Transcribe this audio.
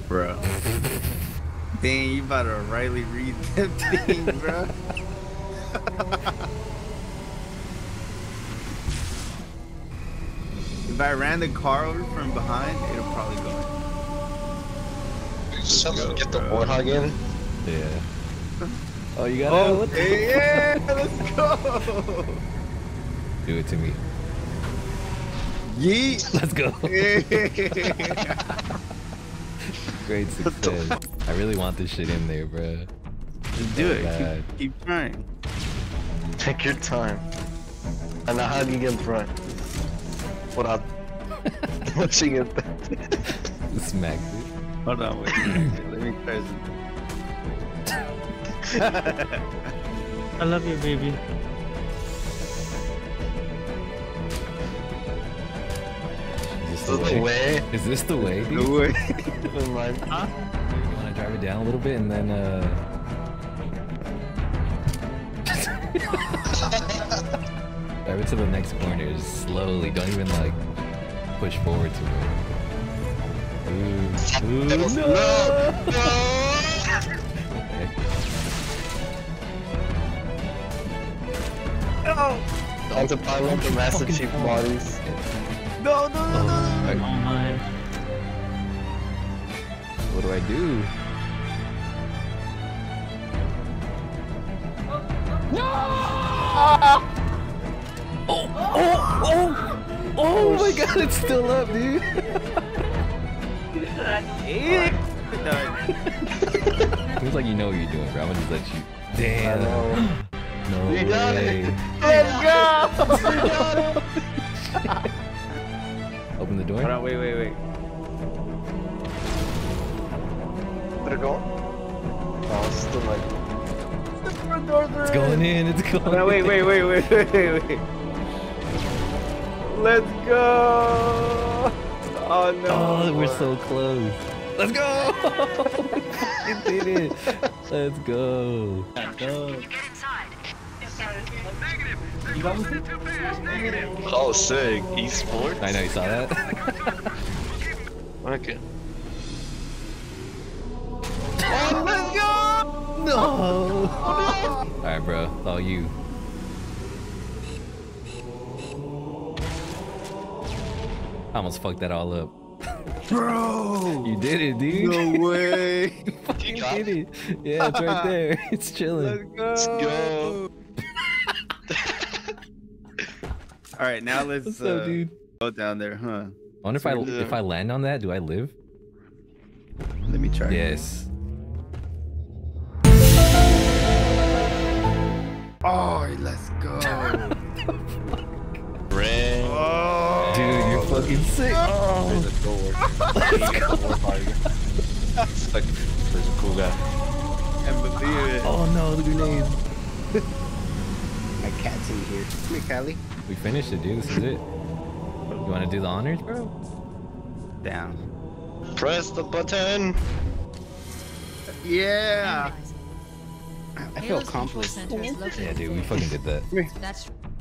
Bro. Dang, you about to Riley Reid that thing, bro. If I ran the car over from behind, it'll probably go. Just get the warthog in. Yeah. Oh, you got it. Okay, yeah, let's go. Do it to me. Yeet. Let's go. Yeah. Great success. I really want this shit in there, bro. Just do it. Keep trying. Take your time. And now how do you get in front? Without touching it. Smack it. Hold on, wait. Let me try something. I love you, baby. Is this the way? Is this the way, dude? No way. Never mind. Huh? You wanna drive it down a little bit and then drive it to the next corner, just slowly. Don't even like push forward to it. Ooh, no! Okay. No. Time to pilot the Master Chief bodies. No, no, no, no, no. Oh my. What do I do? Oh my god, it's still up, dude. Seems like you know what you're doing, bro. I'm gonna just let you. Damn. No You got way. it. Let's go. You got it. Open the door. Hold on, wait. Did it go? Oh, it's still like. It's going in. It's going No, in. wait. Let's go. Oh no. Oh, we're so close. Let's go. We did it. Let's go. Oh, sick. Esports? I know you saw that. Okay. Let's go. No. All right, bro. It's all you. I almost fucked that all up. Bro. You did it, dude. No way. You did it. Yeah, it's right there. It's chilling. Let's go. Let's go. All right, now let's What's up, dude? go down there, huh? I wonder if I land on that, do I live? Let me try. Yes. Oh, let's go. Ring. Oh. Dude, you're fucking sick. Oh. There's a door. There's a cool guy. Can't believe it. Oh no, the grenade. My cat's in here. Come here, Callie. We finished it, dude. This is it. You want to do the honors, bro? Down. Press the button. Yeah. I feel accomplished. Yeah, dude, we fucking did that. That's